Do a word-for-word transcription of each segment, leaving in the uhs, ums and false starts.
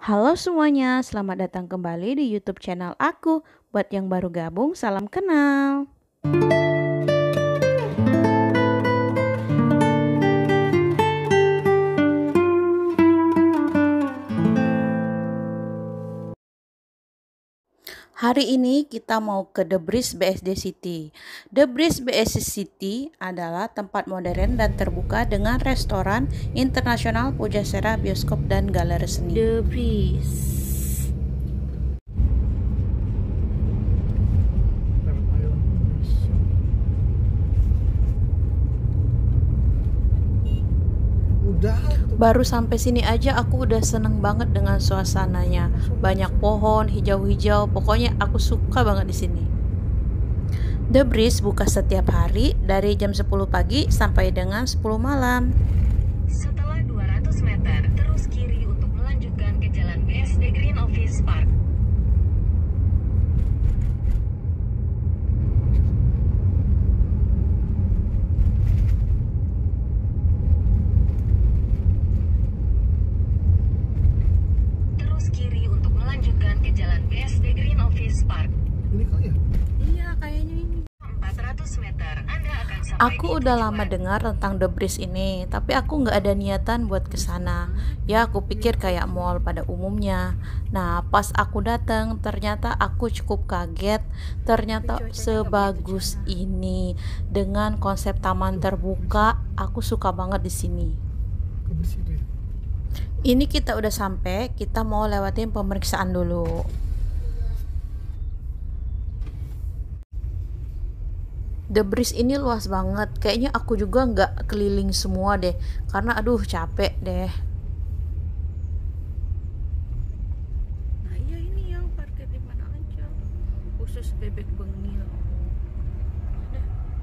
Halo semuanya, selamat datang kembali di YouTube channel aku. Buat yang baru gabung, salam kenal. Hari ini kita mau ke The Breeze B S D City. The Breeze B S D City adalah tempat modern dan terbuka dengan restoran internasional, pujasera, bioskop, dan galeri seni. The Breeze. Baru sampai sini aja aku udah seneng banget dengan suasananya. Banyak pohon, hijau-hijau, pokoknya aku suka banget di sini. The Breeze buka setiap hari dari jam sepuluh pagi sampai dengan sepuluh malam. Setelah dua ratus meter, terus kiri untuk melanjutkan ke Jalan B S D Green Office Park. Aku udah lama dengar tentang The Breeze ini, tapi aku nggak ada niatan buat kesana. Ya, aku pikir kayak mall pada umumnya. Nah, pas aku datang, ternyata aku cukup kaget. Ternyata sebagus ini dengan konsep taman terbuka. Aku suka banget di sini. Ini kita udah sampai, kita mau lewatin pemeriksaan dulu. The Breeze ini luas banget, kayaknya aku juga nggak keliling semua deh, karena aduh capek deh. Nah iya ini yang parkir di mana aja, khusus bebek bengil. Ada.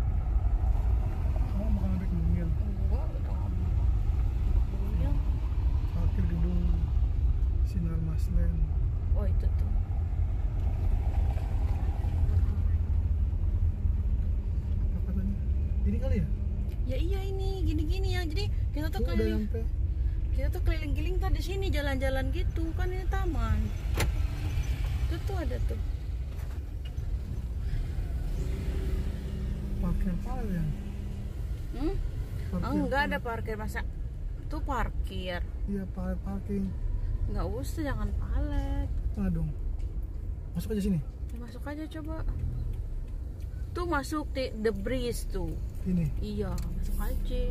Kamu makan bebek bengil? Enggak, udah lama. Bengil. Parkir gedung Sinar Maslen. Oh itu tuh. Ini kali ya? Ya iya ini gini-gini ya. Jadi kita tuh Tuh, keliling, kita tuh keliling-keliling tadi sini jalan-jalan gitu kan, ini taman. Itu tuh ada tuh. Parkir apa ya? Hmm? Parkir Oh, enggak apa? ada parkir, masa tuh parkir. Iya, palet parking. Nggak usah, jangan palet. Mana dong? Masuk aja sini. Masuk aja coba. Tuh masuk di The Breeze tuh. Ini. Iya, masuk aja.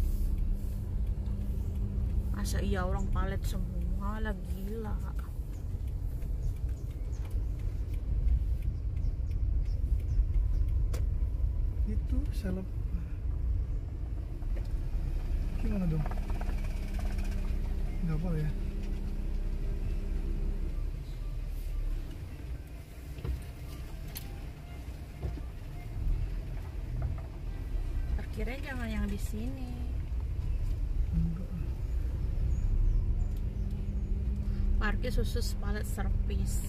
Masa iya orang palet semua lah, gila. Itu seleb. Gimana dong? Nggak boleh ya? Parkirnya jangan yang di sini. Enggak. Parkir khusus palet servis.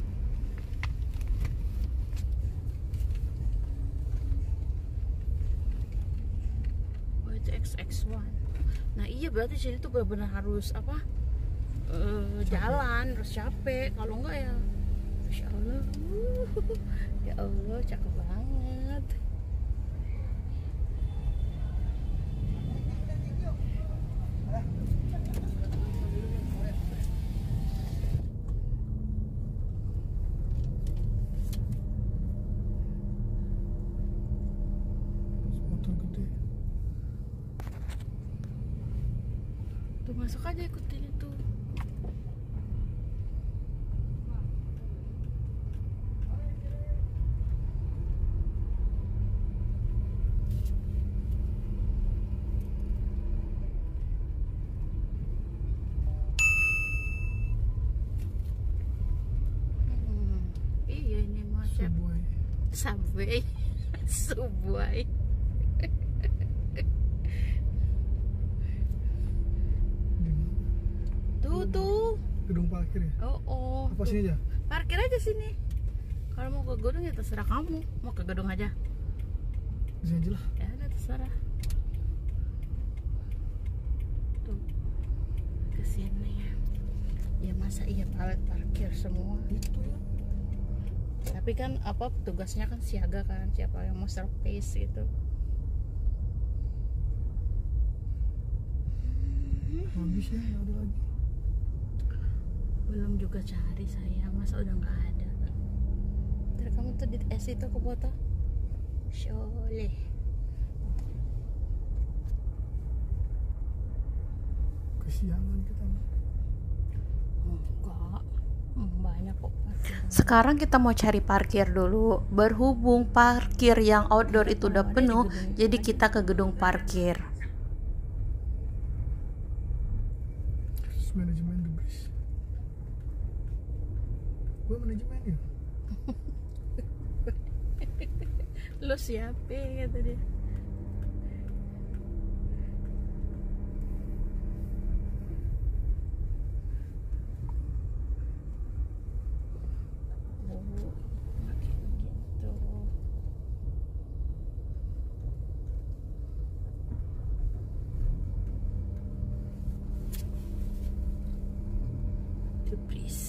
Oh itu X X one. Nah iya berarti sini tuh benar-benar harus apa? Uh, jalan, harus capek. Kalau enggak ya, Masya Allah. Ya Allah, cakep banget. Motor gede. Tuh masuk aja, ikutin itu. Hmm, iya ini macam Subway. Subway. Subway. Tuh tuh. Gedung parkir ya? Oh oh. Apa Tuh. sini aja? Parkir aja sini. Kalau mau ke gedung ya terserah kamu. Mau ke gedung aja. Di sini aja lah. Ya udah terserah. Tuh. Ke sini ya. Ya Masa iya palet parkir semua? Itu ya. Tapi kan apa tugasnya kan siaga kan, siapa yang mau service gitu. Habis ya, nggak ada lagi. Belum juga cari saya, masa udah nggak ada. Ntar kamu tuh di es itu aku foto. Syoleh. Kesiangan kita. Enggak, hmm, banyak kok parkir. Sekarang kita mau cari parkir dulu. Berhubung parkir yang outdoor itu udah penuh, jadi kita ke gedung parkir. Terus manajemen debris. Gue manajemen ya. Lo siapa kata dia? Oh, makin gitu. Debris.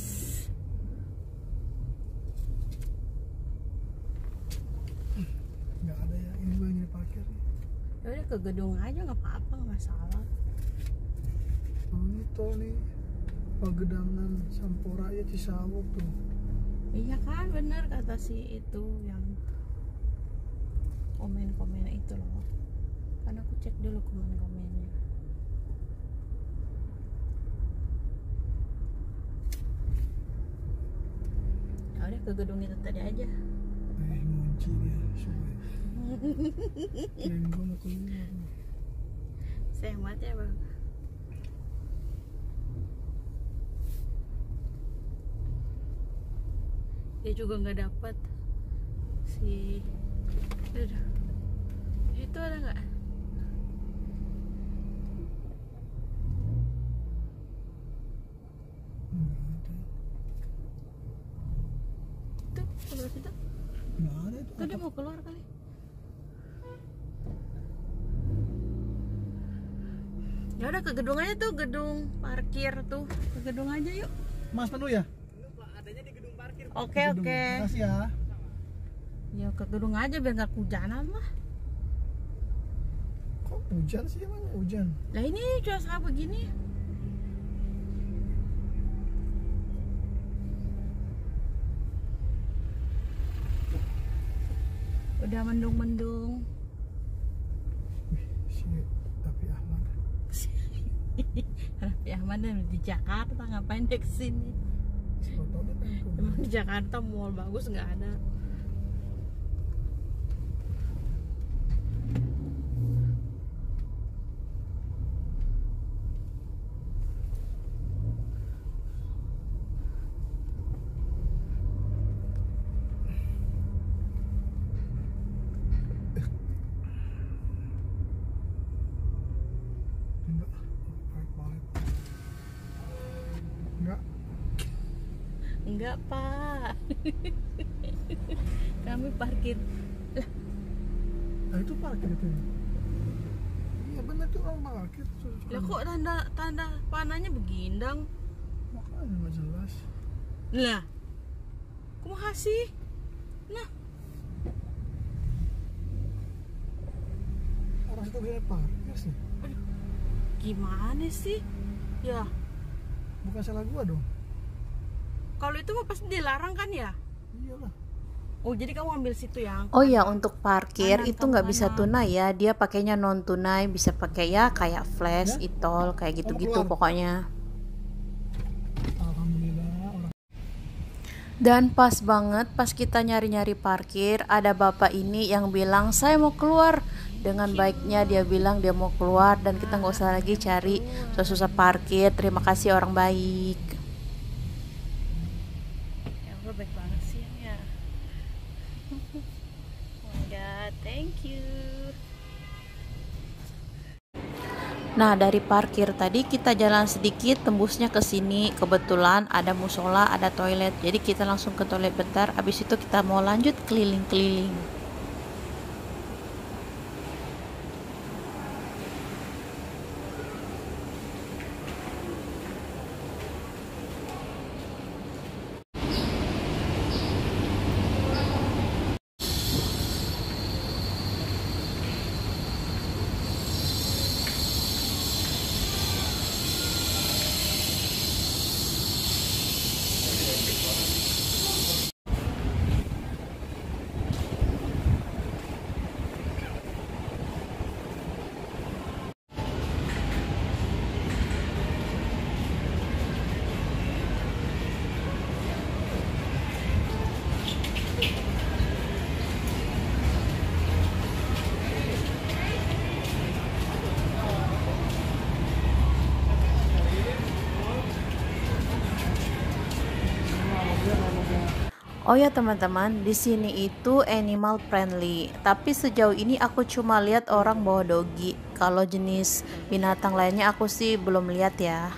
Nggak ada ya. Ini gue yang parkir. Ya udah ke gedung aja nggak apa-apa, nggak masalah. Oh, ini tol nih. Pagedangan Sampuraya Cisawok tuh. Iya kan, bener kata si itu yang komen-komen itu loh. Karena aku cek dulu komen-komennya. Ya udah ke gedung itu tadi aja. Eh, ngunci dia. Suwe. Kirain gue mau keluar. Sehat ya bang. Dia juga nggak dapat si Aduh. Itu ada nggak? Tuh sebelah situ. Nggak ada itu. Tuh dia mau keluar kali. Ya udah ke gedung aja tuh, gedung parkir tuh. Ke gedung aja yuk. Mas penuh ya? Oke Gedung. oke. Makasih ya. Ya ke gedung aja biar nggak kehujanan lah. Kok hujan sih, emang hujan? Nah ini cuaca begini. Udah mendung-mendung. Wih, si Raffi Ahmad. Raffi Ahmad di Jakarta, ngapain dia kesini? Foto deh kan. Emang di Jakarta mall bagus nggak ada. Enggak. Palet-palet. Enggak. Enggak pak. Kami parkir. Lah, Nah itu parkir itu. Iya benar tuh orang parkir. lah kok tanda tanda panahnya begindang? Makanya nggak jelas. Lah, kumaha sih? Nah, Orang situ gini parkir sih. gimana sih? Ya, Bukan salah gua dong. kalau itu mah pasti dilarang kan ya? Iyalah. Oh, jadi kamu ambil situ yang. Oh ya, untuk parkir Kanan, itu nggak kamu bisa kanan. tunai ya, dia pakainya non tunai, bisa pakai ya kayak flash, Ya? e-tol, kayak gitu-gitu keluar. pokoknya. Alhamdulillah orang. Dan pas banget pas kita nyari-nyari parkir, ada bapak ini yang bilang saya mau keluar. Dengan baiknya dia bilang dia mau keluar dan kita nggak usah lagi cari susah-susah parkir. Terima kasih orang baik. Ya Allah, baik banget sih ya. Oh my god, thank you. Nah, dari parkir tadi kita jalan sedikit tembusnya ke sini. Kebetulan ada musola, ada toilet. Jadi kita langsung ke toilet bentar. Habis itu kita mau lanjut keliling-keliling. Oh ya teman-teman, di sini itu animal friendly. Tapi sejauh ini aku cuma lihat orang bawa dogi. Kalau jenis binatang lainnya aku sih belum lihat ya.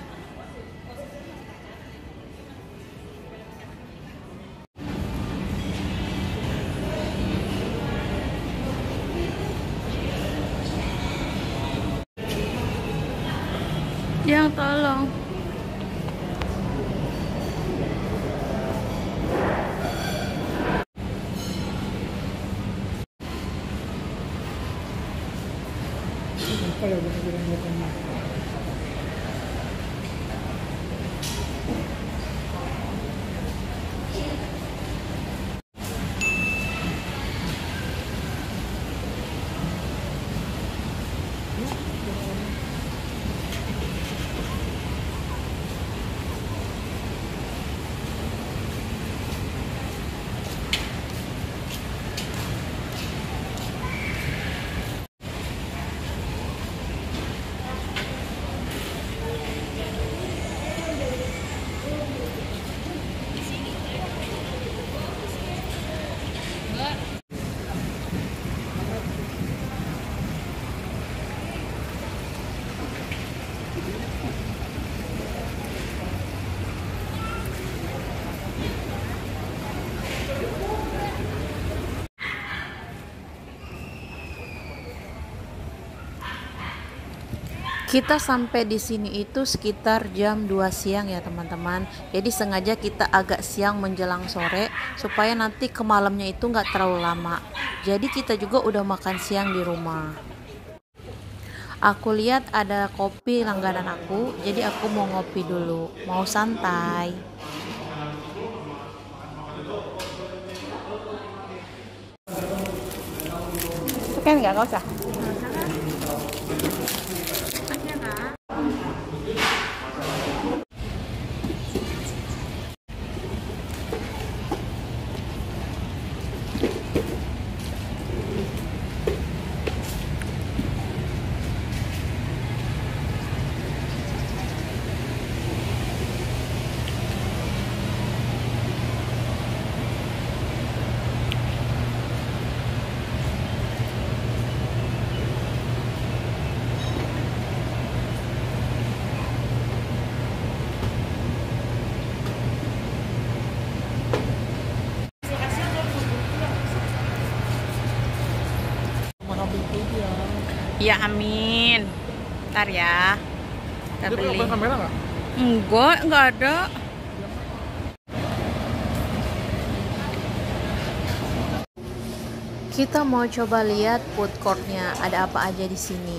Yang tolong. Apa ya benar-benar belakangnya? Kita sampai di sini itu sekitar jam dua siang ya teman-teman. Jadi sengaja kita agak siang menjelang sore supaya nanti ke malamnya itu nggak terlalu lama. Jadi kita juga udah makan siang di rumah. Aku lihat ada kopi langganan aku, jadi aku mau ngopi dulu, mau santai. Kan nggak nggak usah. Mana pintu dia? Ya amin. Ntar ya. Kita Dia punya beli. kamera nggak? Enggak, enggak ada. Kita mau coba lihat food courtnya, ada apa aja di sini.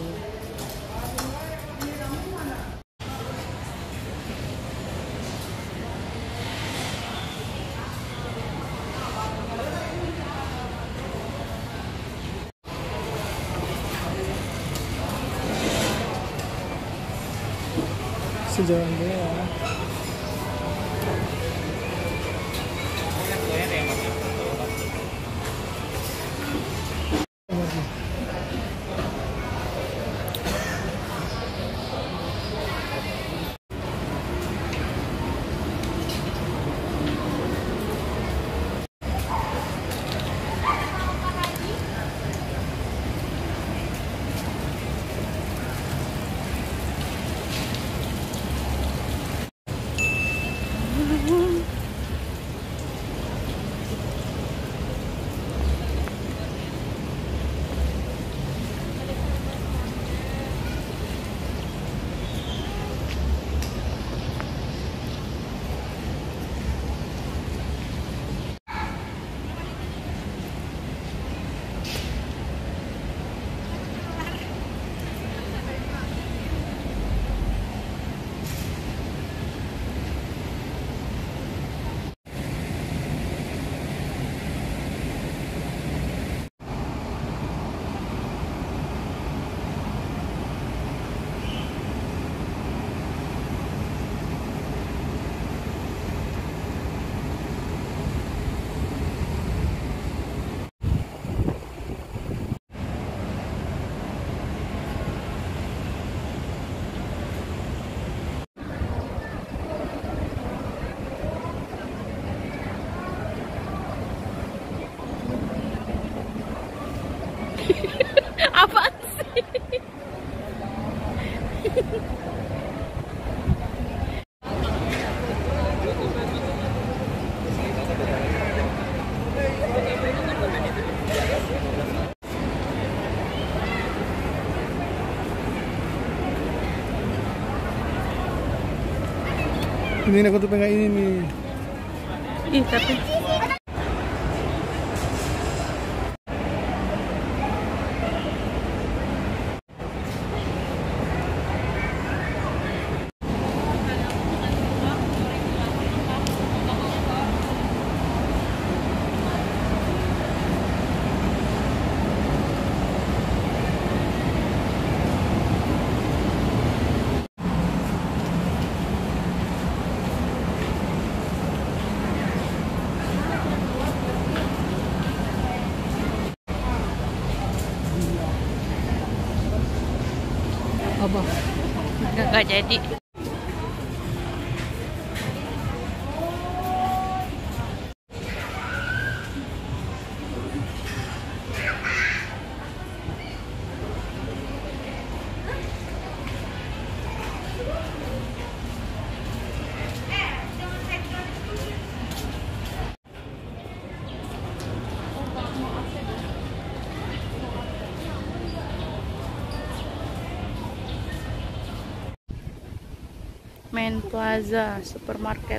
Sejalan doang. Ini aku tuh pengen ini nih. Ih, tapi Apa? nggak nggak jadi. Main Plaza supermarket.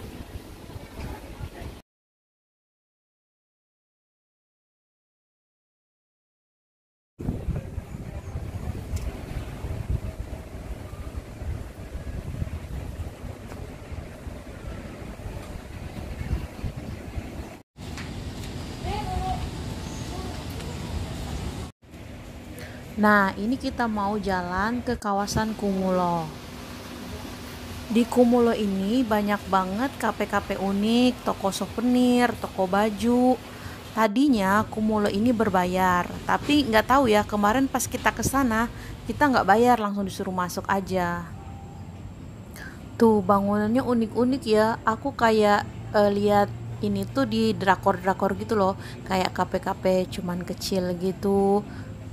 Nah, ini kita mau jalan ke kawasan Kumulo. Di Kumulo ini banyak banget kafe-kafe unik, toko souvenir, toko baju. Tadinya Kumulo ini berbayar, tapi nggak tahu ya, kemarin pas kita ke sana kita nggak bayar, langsung disuruh masuk aja. Tuh bangunannya unik-unik ya. Aku kayak eh, lihat ini tuh di drakor-drakor gitu loh, kayak kafe-kafe cuman kecil gitu.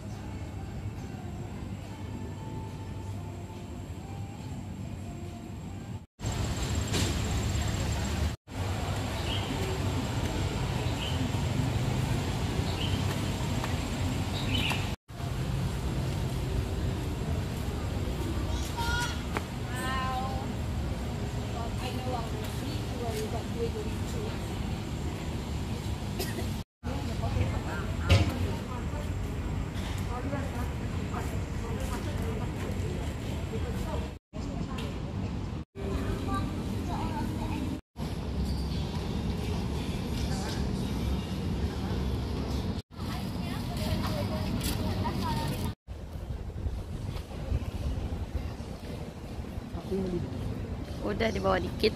Aku yang di Udah dibawa dikit.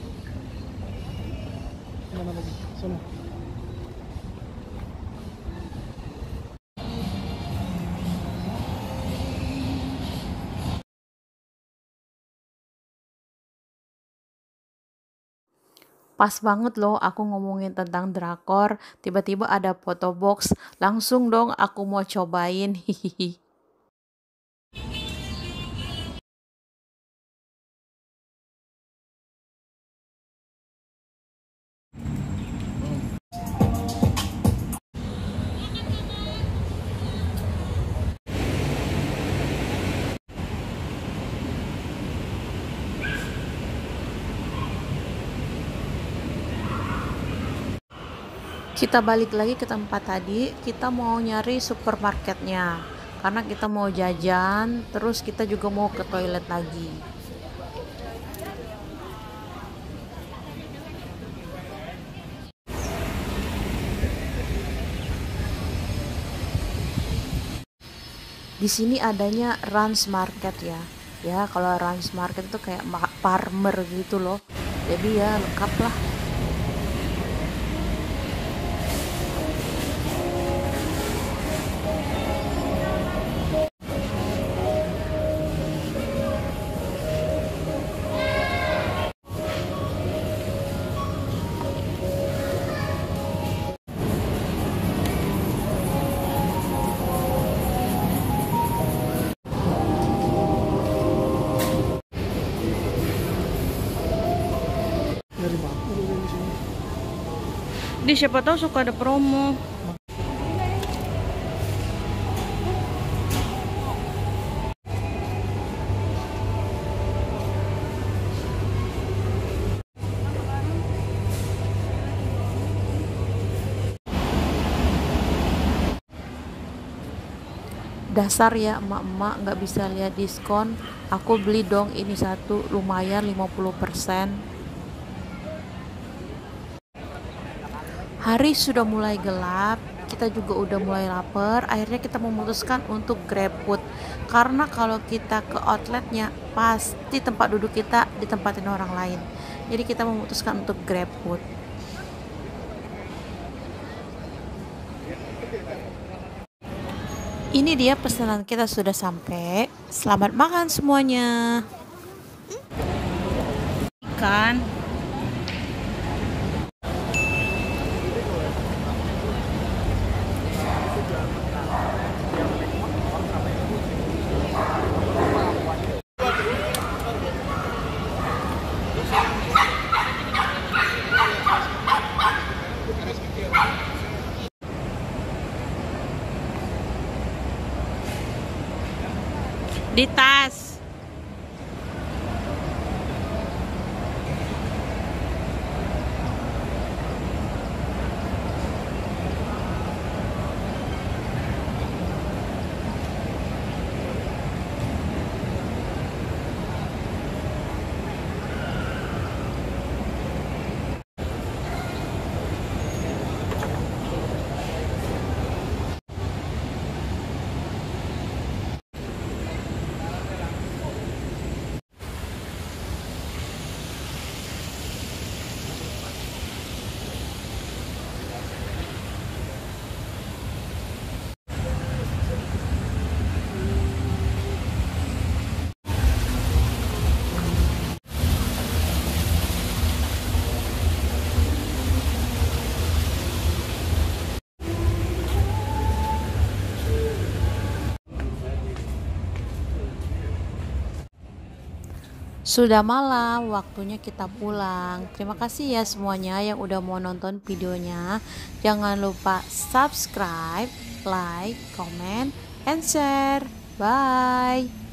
mana lagi? Sana. Pas banget loh aku ngomongin tentang drakor, tiba-tiba ada photo box, langsung dong aku mau cobain. Hihihi. Kita balik lagi ke tempat tadi, kita mau nyari supermarketnya. Karena kita mau jajan, terus kita juga mau ke toilet lagi. Di sini adanya Rans Market ya. Ya, kalau Rans Market itu kayak ma- farmer gitu loh. Jadi ya lengkap lah. Dari mana aku udah di sini? Di siapa tahu suka ada promo. Dasar ya emak-emak nggak bisa lihat diskon. Aku beli dong ini satu, lumayan lima puluh persen. Hari sudah mulai gelap, kita juga udah mulai lapar. Akhirnya kita memutuskan untuk GrabFood. Karena kalau kita ke outletnya, pasti tempat duduk kita ditempatin orang lain. Jadi kita memutuskan untuk GrabFood. Ini dia pesanan kita sudah sampai. Selamat makan semuanya. Ikan. Di tas. Sudah malam, waktunya kita pulang. Terima kasih ya semuanya yang udah mau nonton videonya. Jangan lupa subscribe, like, comment, and share. Bye.